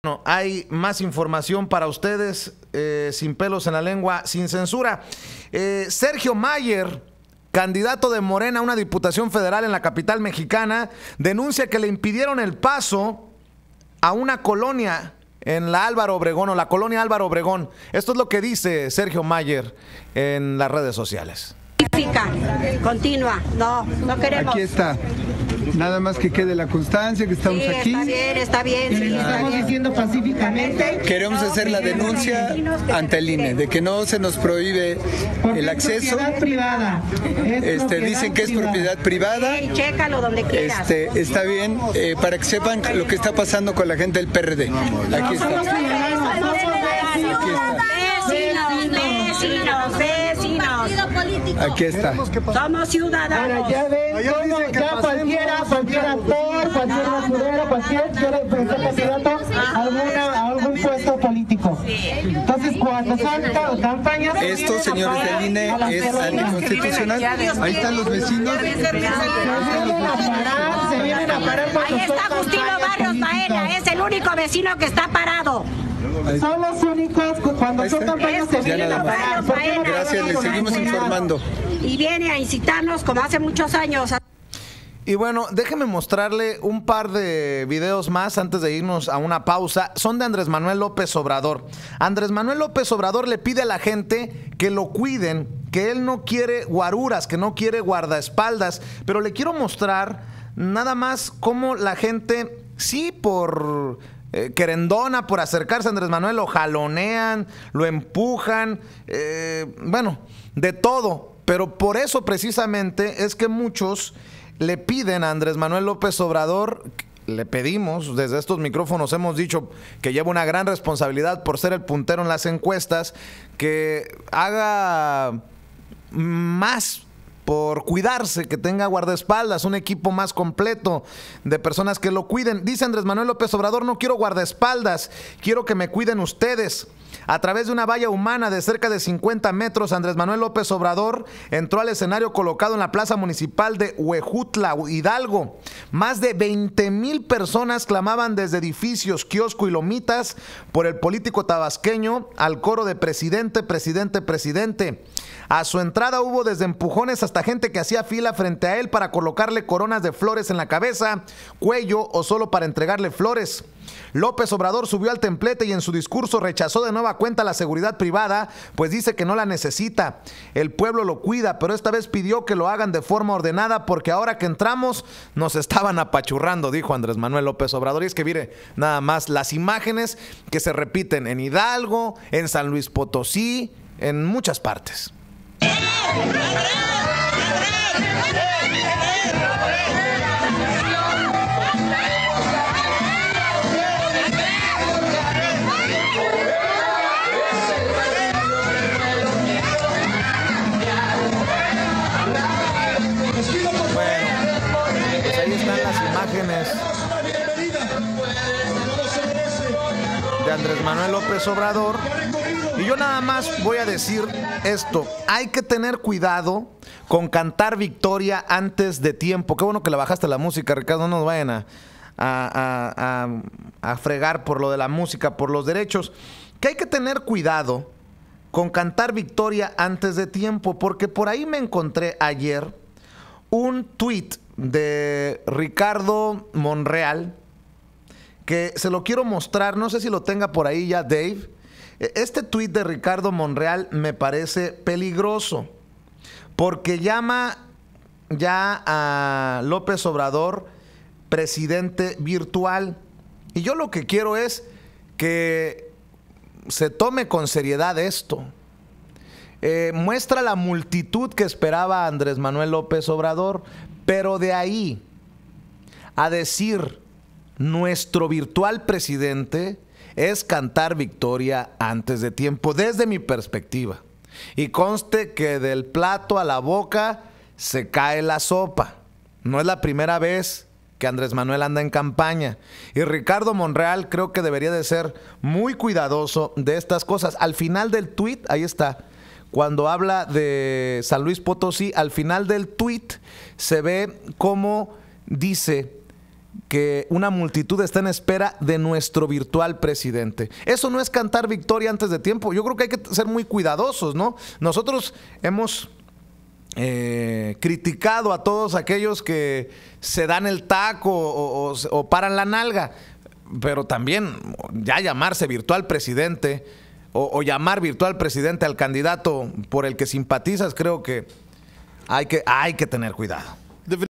Bueno, hay más información para ustedes, sin pelos en la lengua, sin censura. Sergio Mayer, candidato de Morena a una diputación federal en la capital mexicana, denuncia que le impidieron el paso a una colonia en la Álvaro Obregón, o la colonia Álvaro Obregón. Esto es lo que dice Sergio Mayer en las redes sociales. Continua, no queremos. Aquí está. Nada más que quede la constancia que estamos aquí. Está bien. Sí, estamos diciendo pacíficamente. Queremos hacer la denuncia ante el INE de que no se nos prohíbe el acceso. Es propiedad privada. Dicen que es propiedad privada. Chécalo donde quieras. Está bien, para que sepan lo que está pasando con la gente del PRD. Aquí está. Vecinos. Aquí está. Somos ciudadanos. Ya ven, ya cualquier actor, cualquier basurero, cualquier quiere ser candidato a algún puesto político. Entonces, cuando son campañas... Esto, señores del INE, es anticonstitucional. Ahí están los vecinos. Se vienen a parar. Ahí está Agustino Barrios Baena, es el único vecino que está parado. Son los únicos cuando son campañas se vienen a parar. Gracias, les seguimos informando. Y viene a incitarnos como hace muchos años. Y bueno, déjeme mostrarle un par de videos más antes de irnos a una pausa. Son de Andrés Manuel López Obrador. Andrés Manuel López Obrador le pide a la gente que lo cuiden, que él no quiere guaruras, que no quiere guardaespaldas. Pero le quiero mostrar nada más cómo la gente, sí, por querendona, por acercarse a Andrés Manuel, lo jalonean, lo empujan, bueno, de todo. Pero por eso precisamente es que muchos le piden a Andrés Manuel López Obrador, le pedimos, desde estos micrófonos hemos dicho que lleva una gran responsabilidad por ser el puntero en las encuestas, que haga más por cuidarse, que tenga guardaespaldas, un equipo más completo de personas que lo cuiden. Dice Andrés Manuel López Obrador: no quiero guardaespaldas, quiero que me cuiden ustedes. A través de una valla humana de cerca de 50 metros, Andrés Manuel López Obrador entró al escenario colocado en la plaza municipal de Huejutla, Hidalgo. Más de 20,000 personas clamaban desde edificios, kiosco y lomitas por el político tabasqueño al coro de presidente, presidente, presidente. A su entrada hubo desde empujones hasta gente que hacía fila frente a él para colocarle coronas de flores en la cabeza, cuello o solo para entregarle flores. López Obrador subió al templete y en su discurso rechazó de nueva cuenta la seguridad privada, pues dice que no la necesita. El pueblo lo cuida, pero esta vez pidió que lo hagan de forma ordenada porque ahora que entramos nos estaban apachurrando, dijo Andrés Manuel López Obrador. Y es que mire nada más las imágenes que se repiten en Hidalgo, en San Luis Potosí, en muchas partes. De Andrés Manuel López Obrador. Y yo nada más voy a decir esto: hay que tener cuidado con cantar victoria antes de tiempo. Qué bueno que le bajaste la música, Ricardo, no nos vayan a fregar por lo de la música, por los derechos. Que hay que tener cuidado con cantar victoria antes de tiempo, porque por ahí me encontré ayer un tuit de Ricardo Monreal, que se lo quiero mostrar, no sé si lo tenga por ahí ya Dave. Este tuit de Ricardo Monreal me parece peligroso, porque llama ya a López Obrador presidente virtual. Y yo lo que quiero es que se tome con seriedad esto. Muestra la multitud que esperaba a Andrés Manuel López Obrador, pero de ahí a decir nuestro virtual presidente es cantar victoria antes de tiempo, desde mi perspectiva. Y conste que del plato a la boca se cae la sopa. No es la primera vez que Andrés Manuel anda en campaña. Y Ricardo Monreal creo que debería de ser muy cuidadoso de estas cosas. Al final del tuit, ahí está, cuando habla de San Luis Potosí, al final del tuit se ve cómo dice: que una multitud está en espera de nuestro virtual presidente. Eso no es cantar victoria antes de tiempo. Yo creo que hay que ser muy cuidadosos, ¿no? Nosotros hemos criticado a todos aquellos que se dan el taco o paran la nalga, pero también ya llamarse virtual presidente o llamar virtual presidente al candidato por el que simpatizas, creo que hay que tener cuidado.